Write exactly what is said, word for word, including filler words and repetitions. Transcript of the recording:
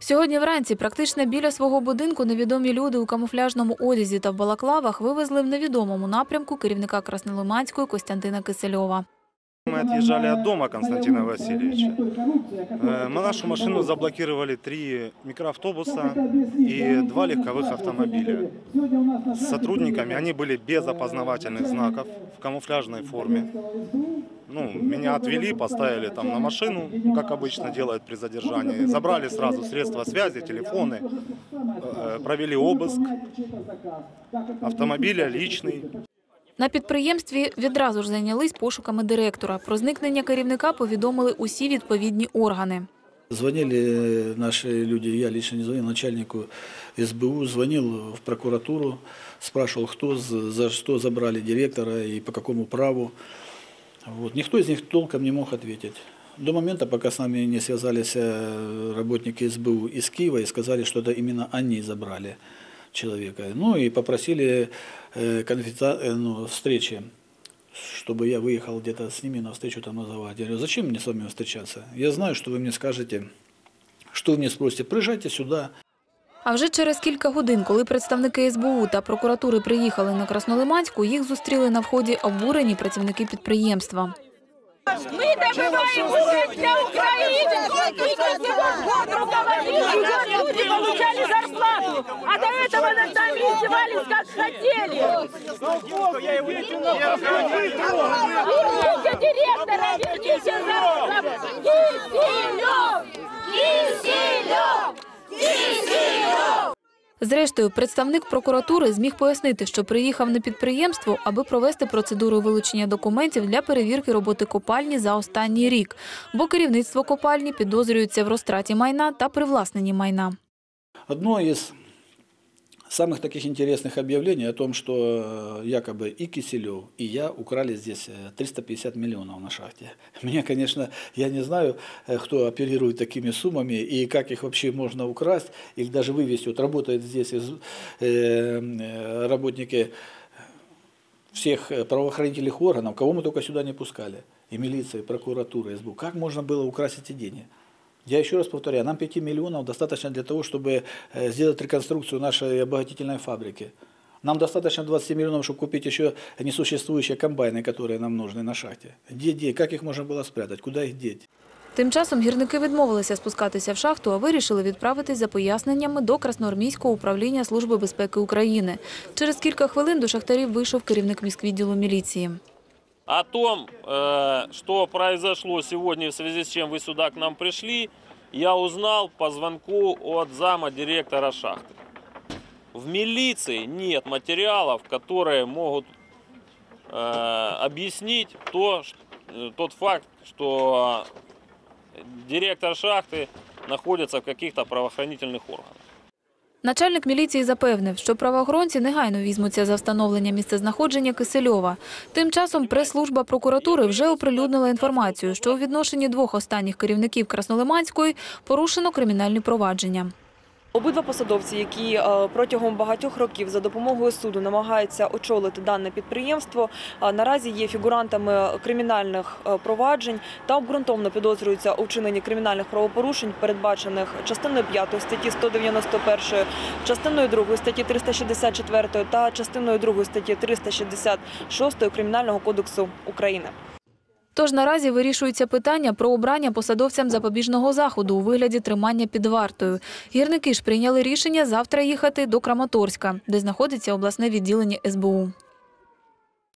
Сьогодні вранці практично біля свого будинку невідомі люди у камуфляжному одязі та в балаклавах вивезли в невідомому напрямку керівника Краснолиманської Костянтина Кисельова. Мы отъезжали от дома Константина Васильевича. Мы нашу машину заблокировали три микроавтобуса и два легковых автомобиля. С сотрудниками они были без опознавательных знаков, в камуфляжной форме. Ну, меня отвели, поставили там на машину, как обычно делают при задержании. Забрали сразу средства связи, телефоны, провели обыск автомобиля личный. На підприємстві відразу ж зайнялись пошуками директора. Про зникнення керівника повідомили усі відповідні органи. Звонили наши люди, я лично не звонил начальнику эс бэ у, звонил в прокуратуру, спрашивал, кто, за что забрали директора и по какому праву. Вот. Никто из них толком не мог ответить. До момента, пока с нами не связались работники эс бэ у из Киева и сказали, что это именно они забрали человека. Ну и попросили э, ну, встречи, чтобы я выехал где-то с ними на встречу там называть. Я говорю, зачем мне с вами встречаться? Я знаю, что вы мне скажете, что вы мне спросите, приезжайте сюда. А вже через кілька годин, коли представники ес бэ у та прокуратури приїхали на Краснолиманську, їх зустріли на вході обурені працівники підприємства. Мы добываем уголь для Украины. Люди получали зарплату, а до этого над нами издевались, как хотели. Верните директора, верните зарплату. Кисельов! Кисельов! Кисельов! Зрештою, представник прокуратури зміг пояснити, що приїхав на підприємство, аби провести процедуру вилучення документів для перевірки роботи копальні за останній рік, бо керівництво копальні підозрюється в розтраті майна та привласненні майна. Одно із самых таких интересных объявлений о том, что якобы и Киселев, и я украли здесь триста пятьдесят миллионов на шахте. Меня, конечно, я не знаю, кто оперирует такими суммами и как их вообще можно украсть или даже вывести. Вот работают здесь э, работники всех правоохранительных органов, кого мы только сюда не пускали. И милиция, и прокуратура, и эс бэ у. Как можно было украсть эти деньги? Я еще раз повторяю, нам пяти миллионов достаточно для того, чтобы сделать реконструкцию нашей обогатительной фабрики. Нам достаточно двадцати миллионов, чтобы купить еще несуществующие комбайны, которые нам нужны на шахте. Где, где? Как их можно было спрятать? Куда их деть? Тим часом гірники відмовилися спускатися в шахту, а вирішили відправитись за поясненнями до Красноармійського управління Служби безпеки України. Через кілька хвилин до шахтарів вийшов керівник міськвідділу міліції. О том, что произошло сегодня, в связи с чем вы сюда к нам пришли, я узнал по звонку от зама директора шахты. В милиции нет материалов, которые могут объяснить то, тот факт, что директор шахты находится в каких-то правоохранительных органах. Начальник міліції запевнив, що правоохоронці негайно візьмуться за встановлення місцезнаходження Кисельова. Тим часом прес-служба прокуратури вже оприлюднила інформацію, що у відношенні двох останніх керівників Краснолиманської порушено кримінальні провадження. Обидва посадовці, які протягом багатьох років за допомогою суду намагаються очолити дане підприємство, наразі є фігурантами кримінальних проваджень та обґрунтовано підозрюються у вчиненні кримінальних правопорушень, передбачених частиною п'ятою статті сто дев'яносто першої, частиною другою статті триста шістдесят четвертої та частиною другою статті триста шістдесят шостої Кримінального кодексу України. Тож наразі вирішується питання про обрання посадовцям запобіжного заходу у вигляді тримання під вартою. Гірники ж прийняли рішення завтра їхати до Краматорська, де знаходиться обласне відділення ес бэ у.